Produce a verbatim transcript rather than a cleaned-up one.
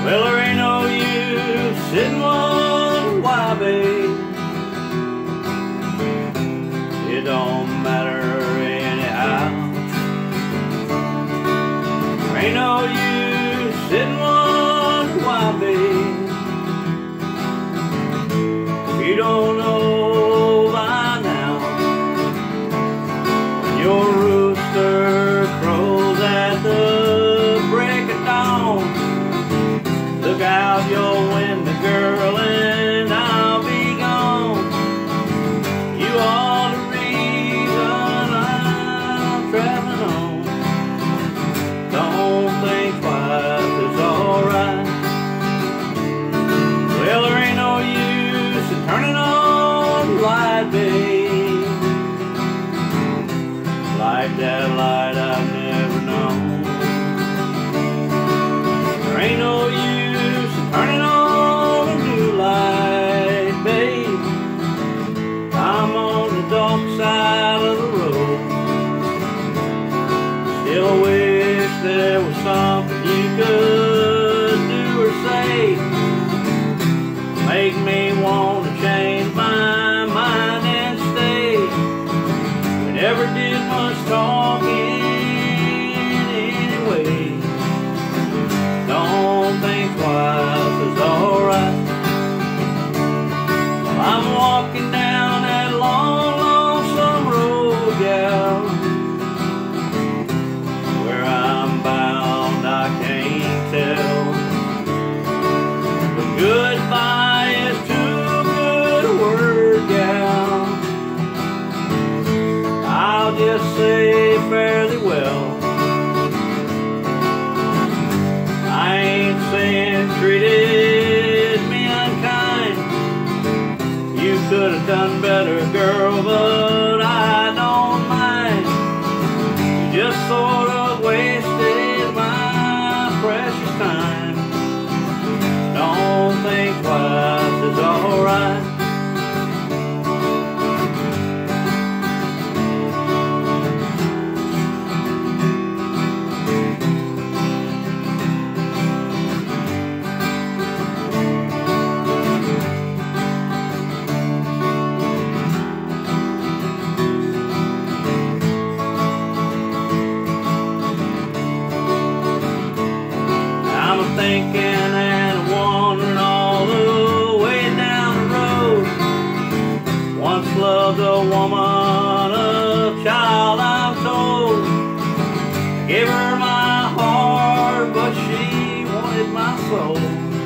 Well, there ain't no use sitting one, why, babe? It don't matter anyhow. There ain't no use sitting one, why, babe? If you don't know by now, when your rooster crows at the break of dawn, look out your window, girl, and I'll be gone. You are the reason I'm traveling on. Don't think twice, it's alright. Well, there ain't no use in turning on the light, babe. Like that light I've never known. There ain't no use turning on a new light, babe. I'm on the dark side of the road. Still wish there was something you could do or say, make me want to change my mind and stay. We never did much talking anyway. Don't think twice, it's alright. Well, I'm walking down that long, lonesome road, gal. Where I'm bound, I can't tell. But goodbye is too good a word, gal. I'll just say fairly well. I ain't saying treated me unkind. You could have done better, girl, but I don't mind. You just sort of wasted my precious time. Don't think twice, it's alright. I'm thinking and wandering all the way down the road. Once loved a woman, a child, I'm told. I gave her my heart, but she wanted my soul.